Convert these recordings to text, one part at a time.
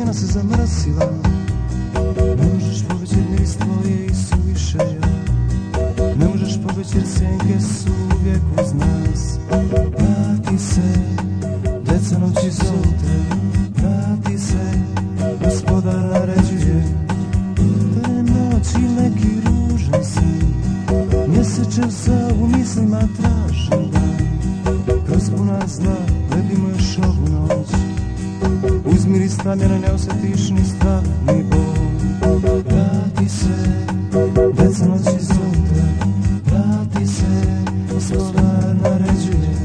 stena se zamrsila. Ne možeš pobeći jer miris tvoj je i suviše ja. Ne možeš pobeći jer senke su uvijek uz nas. Vrati se, deca noći zovu te. Vrati se, gospodar naređuje. To je noć i neki ružan san. Mjesečev sa u mislima tražim dan. Kroz puna zla gledimo još ovu noć. Uz miris tamjena ne osjetiš ni strah ni bol. Vrati se, deca noći zovu te. Vrati se, gospodar naređuje.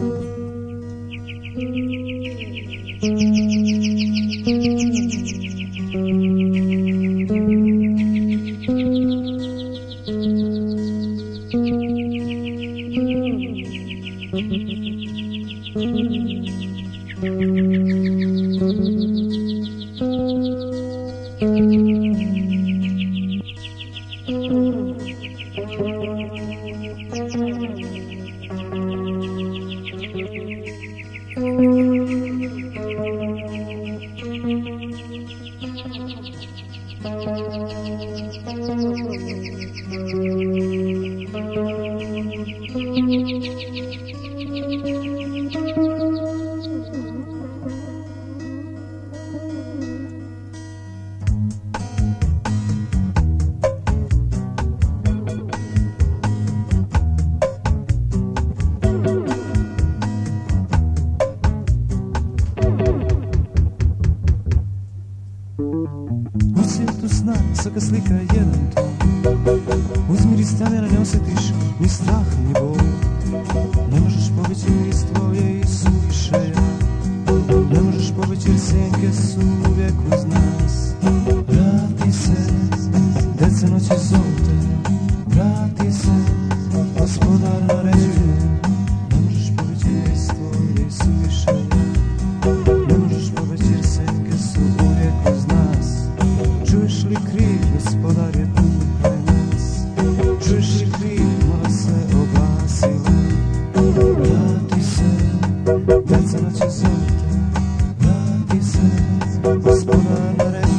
Svaka slika je jedan ton. Uz miris tamjena ne osjetiš ni strah ni bol. Ne možeš pobeći miris tvoje i suviše ja. Ne možeš pobeći jer senke su uvijek uz nas. Vrati se, deca noći zovu te. Vrati se, gospodar naređuje. Ne možeš pobeći miris tvoje i suviše ja. Ne možeš pobeći jer senke su uvijek uz nas. Čuješ li krik, gospodar je tu kraj nas. Čuješ li krik, mola se oglasila. Vrati se, deca noći zovu te. Vrati se, gospodar naređuje.